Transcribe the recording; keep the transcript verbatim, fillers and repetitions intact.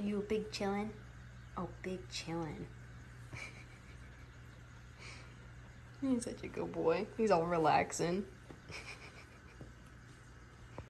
You a big chillin'? Oh, big chillin'. He's such a good boy. He's all relaxing.